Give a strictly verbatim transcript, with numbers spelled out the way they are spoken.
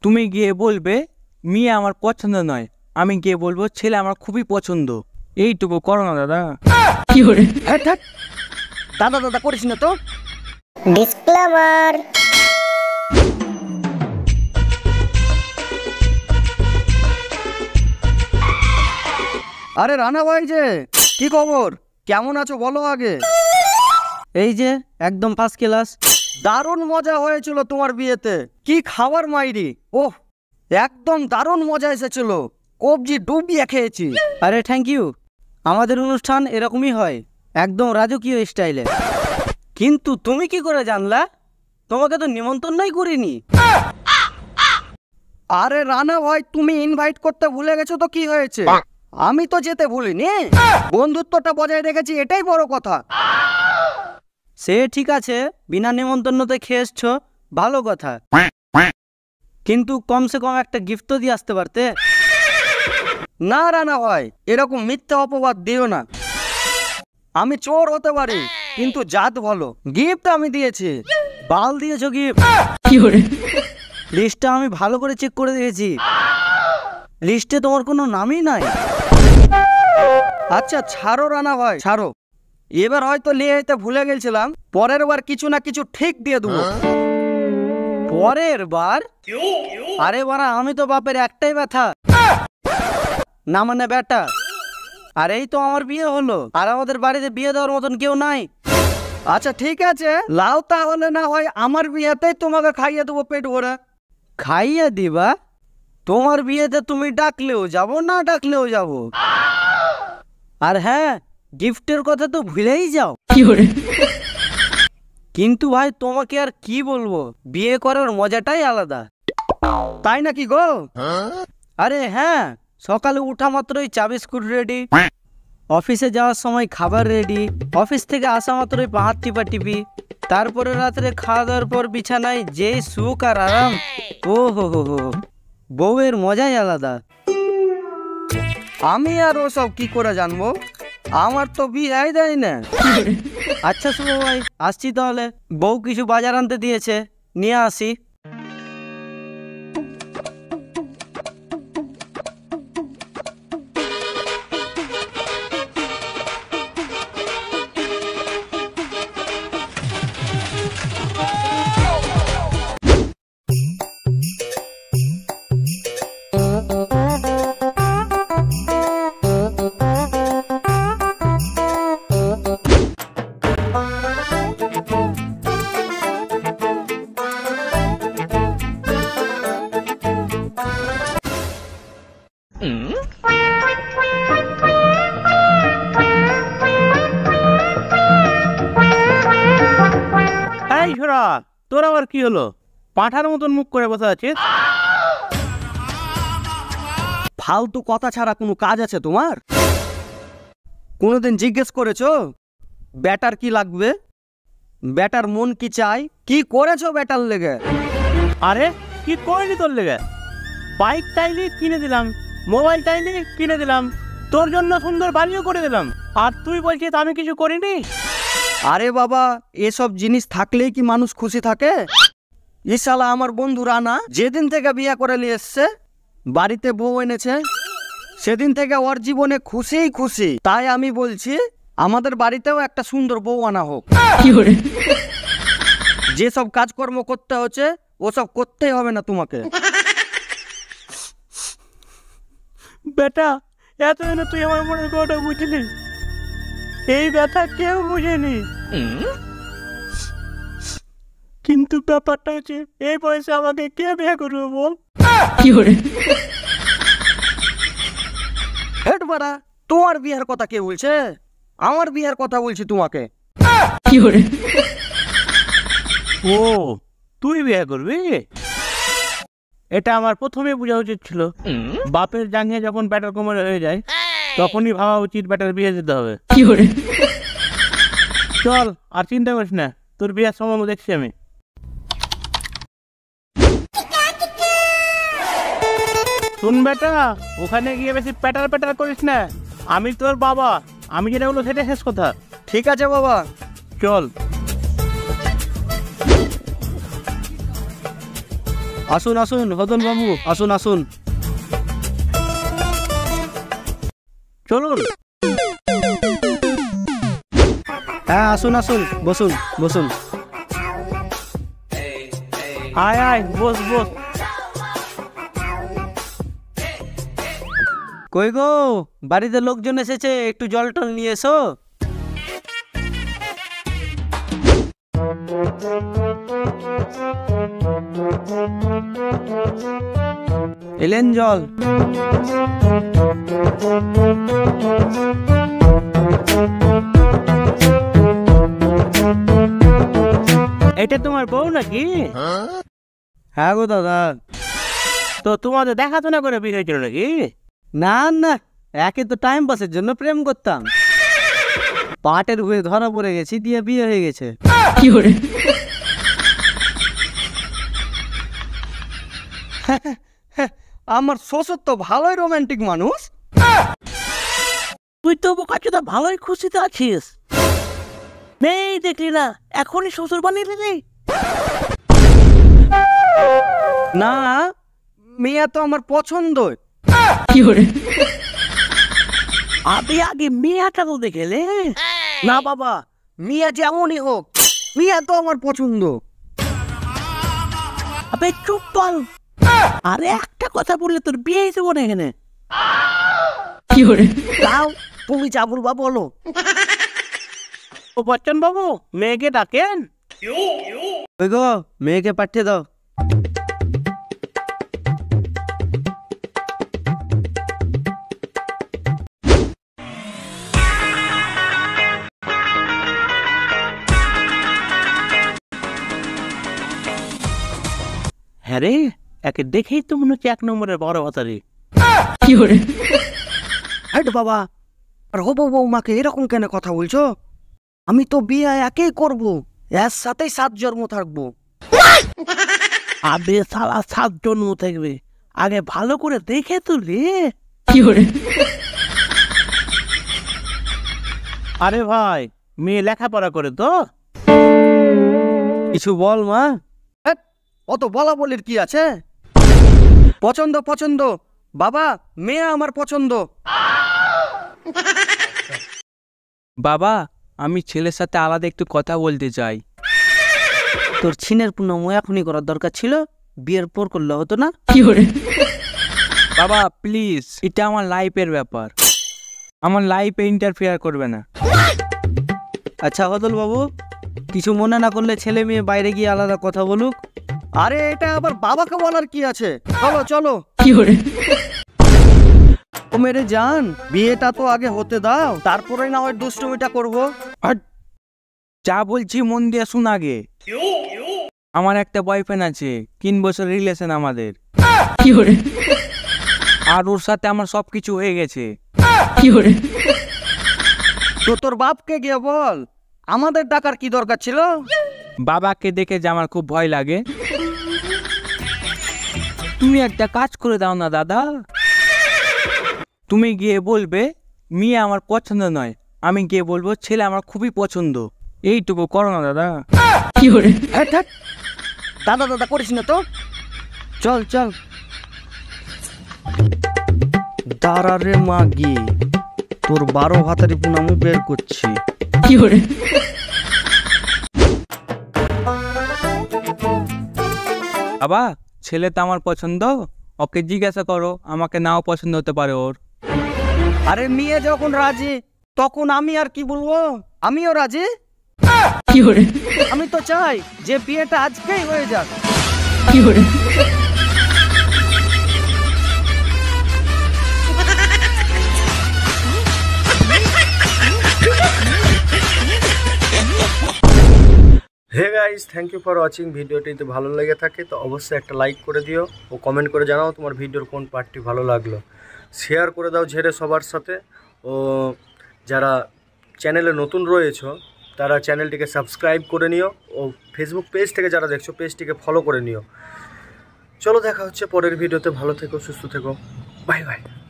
তুমি গিয়ে বলবে মেয়ে আমার পছন্দ নয়, আমি গিয়ে বলবো ছেলে আমার খুবই পছন্দ। এইটুকু করো না দাদা। দাদা দাদা করিস না তো। ডিসক্লেমার। আরে রানা ভাই যে, কি খবর, কেমন আছো বলো আগে। এই যে একদম ফার্স্ট ক্লাস। দারুণ মজা হয়েছিল তোমার বিয়েতে। কি খাবার মাইরি, ওহ একদম দারুণ মজা এসেছিল, কবজি ডুবিয়ে খেয়েছি। আরে থ্যাংক ইউ। আমাদের অনুষ্ঠান এরকমই হয়, একদম রাজকীয় স্টাইলে। কিন্তু তুমি কি করে জানলা? তোমাকে তো নিমন্ত্রণই করিনি। আরে রানা ভাই, তুমি ইনভাইট করতে ভুলে গেছো তো কি হয়েছে? আমি তো যেতে ভুলিনি, বন্ধুত্বটা বজায় রেখেছি, এটাই বড় কথা। সে ঠিক আছে, বিনা নিমন্ত্রণতে খেয়ে এসছো, ভালো কথা, কিন্তু কমসে কম একটা গিফট তো দিয়ে আসতে পারতে। না রানা ভাই, এরকম মিথ্যা অপবাদ দিও না। আমি চোর হতে পারি, কিন্তু জাত ভালো। গিফট আমি দিয়েছি। বাল দিয়েছো গিফট? লিস্টটা আমি ভালো করে চেক করে দিয়েছি, লিস্টে তোমার কোনো নামই নাই। আচ্ছা ছাড়ো রানা ভাই, ছাড়ো। এবার হয়তো নিয়ে যেতে ভুলে গেছিলাম, পরের বার কিছু না কিছু ঠিক দিয়ে দেবো। পরের বার? আরে বাড়া, আমি তো বাপের একটাই ব্যথা, না মানে বেটা। আর এই তো আমার বিয়ে হলো, আর আমাদের বাড়িতে বিয়ে দেওয়ার মতন কেউ নাই। আচ্ছা ঠিক আছে, লাও তাহলে না হয় আমার বিয়েতেই তোমাকে খাইয়ে দেবো পেট ভরে। খাইয়ে দিবা? তোমার বিয়েতে তুমি ডাকলেও যাব, না ডাকলেও যাব। আর হ্যাঁ, গিফটের কথা তো ভুলেই যাও। কিন্তু ভাই তোমাকে আর কি বলবো, বিয়ে করার মজাটাই আলাদা। তাই নাকি গো? আরে হ্যাঁ, সকালে উঠা মাত্রই চা বিস্কুট রেডি, অফিসে যাওয়ার সময় খাবার রেডি, অফিস থেকে আসা মাত্রই পাহাড় টিপা টিপি, তারপরে রাত্রে খাওয়া দাওয়ার পর বিছানায় যে সুখ আর আরাম, ও হো হো হো, বউয়ের মজাই আলাদা। আমি আর ওসব কি করে জানবো, আমার তো বিয়ে দেয় না। আচ্ছা শুভ ভাই, আসছি তাহলে। বউ কিছু বাজার আনতে দিয়েছে, নিয়ে আসি। এই ছোড়া, তোর আবার কি হলো? পাঁঠার মতন মুখ করে বসে আছিস। ফালতু কথা ছাড়া কোনো কাজ আছে তোমার? কোনোদিন জিজ্ঞেস করেছো ব্যাটার কি লাগবে, ব্যাটার মন কি চাই, কি করেছো ব্যাটার লেগে? আরে কি করিনি তোর লেগে? বাইক চাইলি কিনে দিলাম, মোবাইল চাইলি কিনে দিলাম, তোর জন্য সুন্দর বাড়িও করে দিলাম, আর তুই বলছিস আমি কিছু করিনি? আরে বাবা, এসব জিনিস থাকলেই কি মানুষ খুশি থাকে? ইশালা আমার বন্ধু রানা যেদিন থেকে বিয়ে করে নিয়ে এসছে, বাড়িতে বউ এনেছে, সেদিন থেকে ওর জীবনে খুশিই খুশি। তাই আমি বলছি আমাদের বাড়িতেও একটা সুন্দর বউ আনা হোক। যেসব কাজকর্ম করতে হচ্ছে ওসব করতেই হবে না তোমাকে। বেটা, এতদিন তুই আমার মনের কথা বুঝলি, এই ব্যথা কেউ বুঝেনি। কিন্তু ব্যাপারটা হচ্ছে, এই বয়সে আমাকে কে বিয়ে করবে বল? হেট বাড়া, তোমার বিয়ের কথা কে বলছে? আমার বিয়ের কথা বলছি তোমাকে। ও, তুই বিয়ে করবি? এটা আমার প্রথমে বোঝা উচিত ছিল। বাপের জাঙ্গিয়ে যখন ব্যাটার কোমরে হয়ে যায়, তখনই ভাবা উচিত ব্যাটার বিয়ে দিতে হবে। চল, আর চিন্তা করিস না, তোর বিয়ের সম্বন্ধ দেখছি আমি। শুন বেটা, ওখানে গিয়ে বেশি প্যাটার প্যাটার করিস না। আমি তোর বাবা, আমি যেটা বলবো সেটা শেষ কথা। ঠিক আছে বাবা, চল। আসুন আসুন হদন বাবু, আসুন আসুন। চলুন। হ্যাঁ আসুন আসুন, বসুন বসুন। আয় আয়, বস বস। কই গো, বাড়িতে লোকজন এসেছে, একটু জল টল নিয়ে এসো। এলেন জল। এটা তোমার বউ নাকি? হ্যাঁ গো দাদা। তো তোমাদের দেখাশোনা করে বিয়ে হয়েছিল নাকি? না না, একে তো টাইম পাসের জন্য প্রেম করতাম, পাটের হয়ে ধরা পড়ে গেছি, দিয়ে বিয়ে হয়ে গেছে। আমার শ্বশুর তো ভালোই রোমান্টিক মানুষ। তুই তো বোকাচোদা ভালোই খুশিতে আছিস। মেয়ে দেখলি না, এখনই শ্বশুর বানিয়ে দিলি। না, মেয়ে তো আমার পছন্দ। আবে আগে মেয়েটা তো দেখেলে। না বাবা, মিয়া যেমনই হোক, মিয়া তো আমার পছন্দ। আবে চুপ বল। আরে একটা কথা বললে তোর বিয়ে হয়েছে মনে এখানে। তাও তুমি যা বলবা বলো। ও বচ্চন বাবু, মেয়েকে ডাকেন। ওই গো, মেয়েকে পাঠিয়ে দাও। হ্যাঁ রে, একে দেখেই তো মনে হচ্ছে এক নম্বরের বড় বাতারি। হাইট বাবা, আর হবো বৌমাকে এরকম কেন কথা বলছো? আমি তো বিয়ে একেই করবো, এর সাথেই সাত জন্ম থাকবো। আবে সালা সাত জন্ম থাকবে, আগে ভালো করে দেখে তুলি। আরে ভাই, মেয়ে লেখাপড়া করে তো? কিছু বল মা। হ্যাট, অত বলা বলির কি আছে? পছন্দ পছন্দ বাবা, মেয়ে আমার পছন্দ। বাবা, আমি ছেলের সাথে আলাদা একটু কথা বলতে চাই। তোর ছিনের পুনম এখনই করার দরকার ছিল, বিয়ের পর করলে হতো না? বাবা প্লিজ, এটা আমার লাইফের ব্যাপার, আমার লাইফে ইন্টারফেয়ার করবে না। আচ্ছা হদল বাবু, কিছু মনে না করলে ছেলে মেয়ে বাইরে গিয়ে আলাদা কথা বলুক। আরে এটা আবার বাবাকে বলার কি আছে? চলো চলো। ও মেরে জান, বিয়েটা তো আগে হতে দাও, তারপরে না হয় দুষ্টুমিটা করবো। আর যা বলছি মন দিয়ে শুন আগে। আমার একটা বয়ফ্রেন্ড আছে, তিন বছর রিলেশন আমাদের, আর ওর সাথে আমার সবকিছু হয়ে গেছে। তো তোর বাপকে গিয়ে বল, আমাদের ডাকার কি দরকার ছিল? বাবাকে দেখে যে আমার খুব ভয় লাগে। তুমি একটা কাজ করে দাও না দাদা, তুমি গিয়ে বলবে মেয়ে আমার পছন্দ নয়, আমি গিয়ে বলবো ছেলে আমার খুবই পছন্দ। এইটুকু করো না দাদা। হ্যাট, হ্যাট, দাদা দাদা করিস না তো, চল চল। দাঁড়া রে মাগি, তোর বারো হাতারি পুনামু বের করছি। বাবা, ছেলে তো আমার পছন্দ, ওকে জিজ্ঞাসা করো, আমাকে নাও পছন্দ হতে পারে ওর। আরে মেয়ে যখন রাজি, তখন আমি আর কি বলবো? আমিও রাজি। আমি তো চাই যে বিয়েটা আজকেই হয়ে যাক। Hey guys, thank you for watching. ভিডিওটি যদি ভালো লেগে থাকে তো অবশ্যই একটা লাইক করে দিও ও কমেন্ট করে জানাও তোমার ভিডিওর কোন পার্টটি ভালো লাগলো। শেয়ার করে দাও ঝেড়ে সবার সাথে। ও যারা চ্যানেলে নতুন রয়েছো তারা চ্যানেলটিকে সাবস্ক্রাইব করে নিও, ও ফেসবুক পেজ থেকে যারা দেখছো পেজটিকে ফলো করে নিও। চলো দেখা হচ্ছে পরের ভিডিওতে, ভালো থেকো, সুস্থ থেকো, বাই বাই।